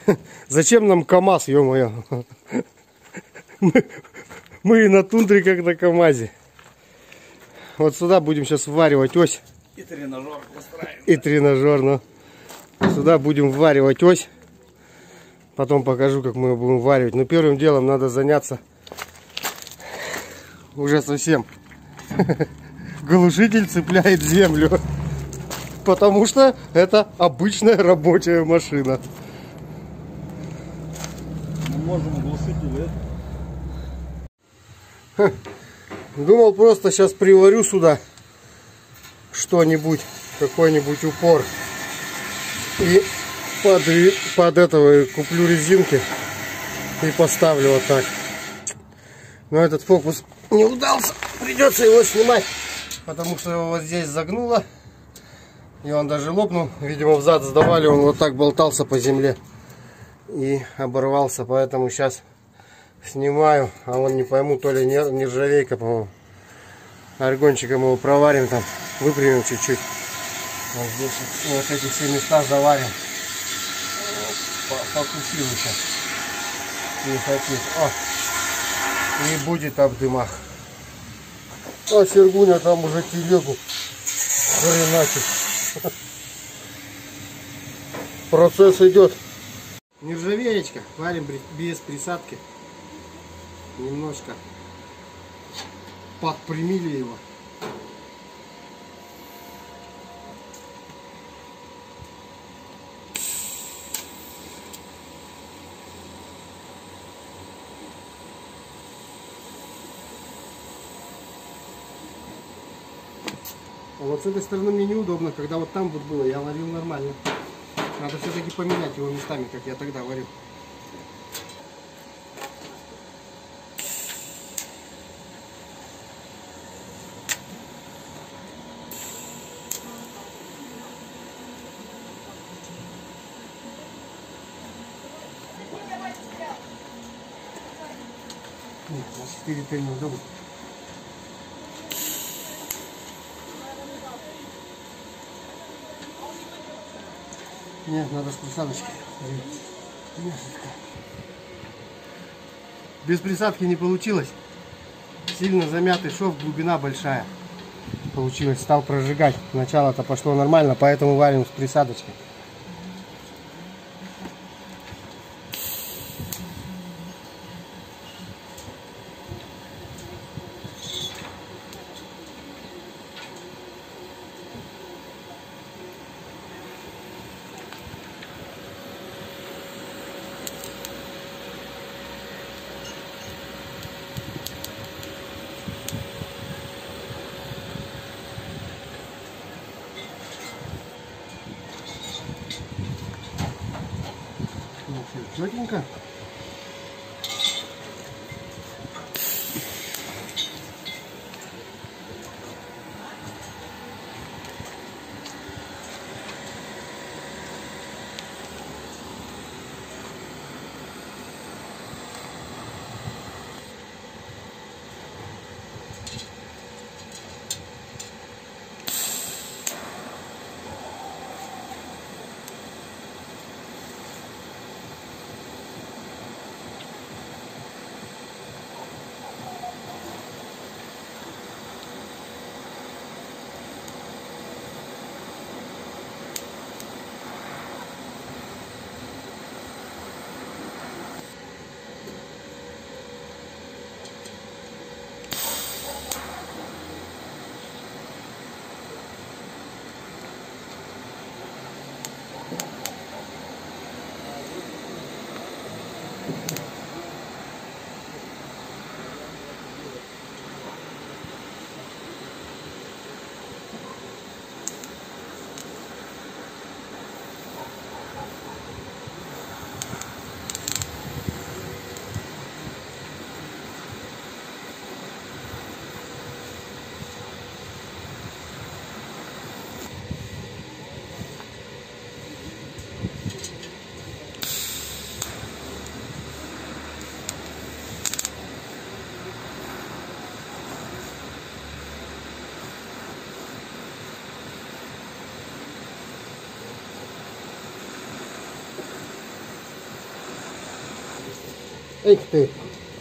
Зачем нам КамАЗ, ё-моё? Мы и на тундре, как на КамАЗе. Вот сюда будем сейчас вваривать ось. И тренажер построим. И тренажер, но сюда будем вваривать ось. Потом покажу, как мы его будем вваривать. Но первым делом надо заняться уже совсем. Глушитель цепляет землю. Потому что это обычная рабочая машина. Мы можем глушитель. Думал, просто сейчас приварю сюда что-нибудь, какой-нибудь упор. И под этого куплю резинки и поставлю вот так. Но этот фокус не удался. Придется его снимать, потому что его вот здесь загнуло. И он даже лопнул. Видимо, взад сдавали, он вот так болтался по земле. И оборвался, поэтому сейчас снимаю. А он не пойму, то ли нержавейка, по-моему. Аргончиком его проварим там, выпрямим чуть-чуть. Вот здесь вот эти все места заварим. Покусил сейчас. Не хотит. О! И будет об дымах. А Сергуня там уже телегу хреначит. Процесс идет. Нержавеечка. Варим без присадки. Немножко подпрямили его. А вот с этой стороны мне неудобно, когда вот там вот было, я варил нормально. Надо все-таки поменять его местами, как я тогда варил. Нет, на 4 неудобно. Нет, надо с присадочкой. Без присадки не получилось. Сильно замятый шов, глубина большая. Получилось, стал прожигать. Сначала-то пошло нормально, поэтому варим с присадочкой. Четенько. Эх ты.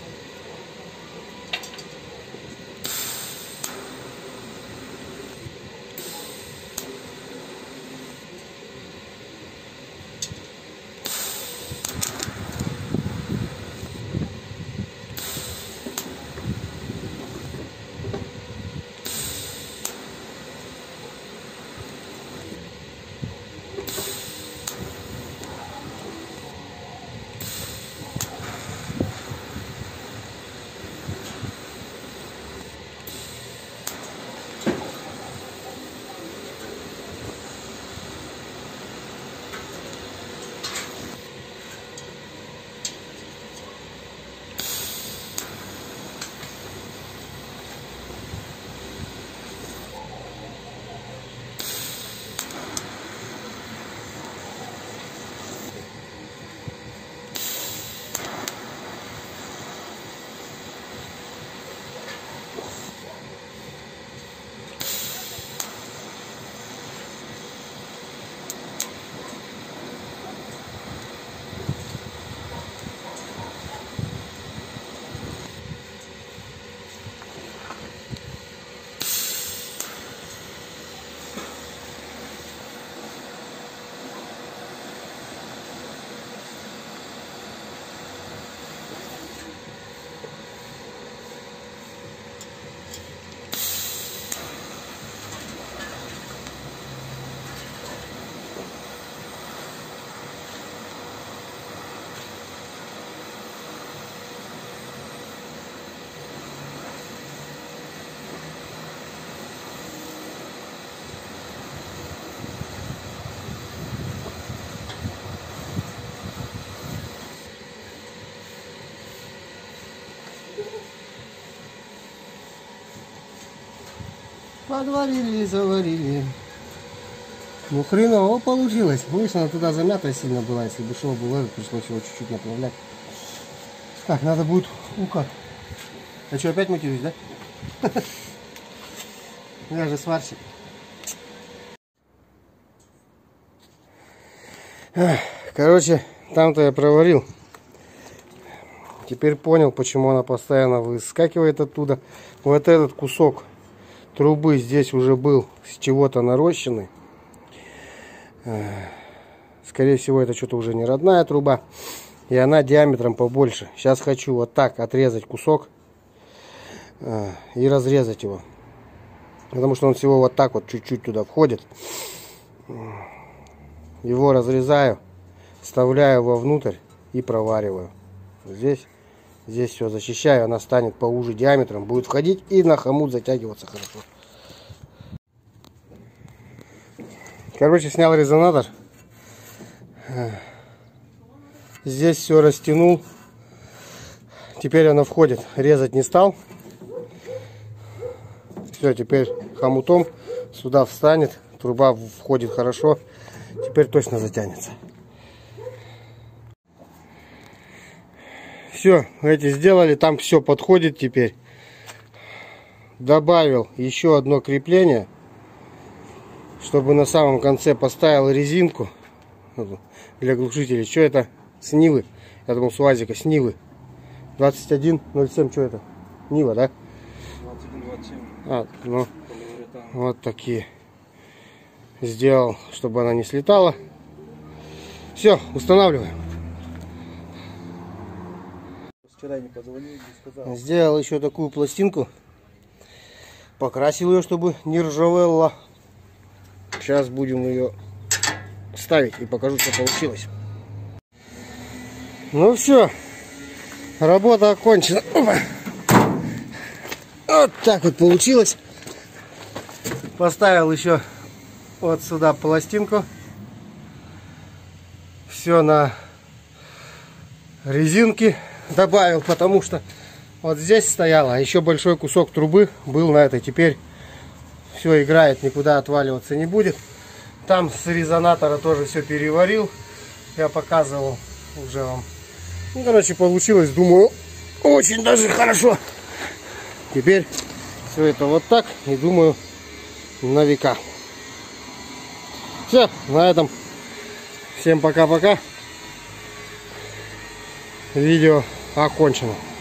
Подварили и заварили. Ну хреново получилось. Видишь, она туда замята сильно была. Если бы шел бы, пришлось его чуть-чуть направлять. Так, надо будет ухо. А что, опять матерюсь, да? Я же сварщик. Короче, там-то я проварил. Теперь понял, почему она постоянно выскакивает оттуда. Вот этот кусок трубы здесь уже был с чего-то нарощенный. Скорее всего, это что-то уже не родная труба. И она диаметром побольше. Сейчас хочу вот так отрезать кусок и разрезать его. Потому что он всего вот так вот чуть-чуть туда входит. Его разрезаю, вставляю вовнутрь и провариваю. Здесь все защищаю, она станет поуже диаметром, будет входить и на хомут затягиваться хорошо. Короче, снял резонатор. Здесь все растянул. Теперь она входит. Резать не стал. Все, теперь хомутом сюда встанет. Труба входит хорошо. Теперь точно затянется. Все, эти сделали. Там все подходит теперь. Добавил еще одно крепление. Чтобы на самом конце поставил резинку для глушителей. Что это? С Нивы. Я думал, с УАЗика. С Нивы. 2107. Что это? Нива, да? 2127. Ну, вот такие. Сделал, чтобы она не слетала. Все, устанавливаем. Вчера не позвонил, не сказал. Сделал еще такую пластинку. Покрасил ее, чтобы не ржавела. Сейчас будем ее ставить и покажу, что получилось. Ну все, работа окончена. Опа. Вот так вот получилось. Поставил еще вот сюда пластинку. Все на резинке добавил, потому что вот здесь стояло, а еще большой кусок трубы был на этой. Теперь все играет, никуда отваливаться не будет. Там с резонатора тоже все переварил. Я показывал уже вам. Ну, короче, получилось, думаю, очень даже хорошо. Теперь все это вот так. И думаю, на века. Все, на этом. Всем пока-пока. Видео Окончено.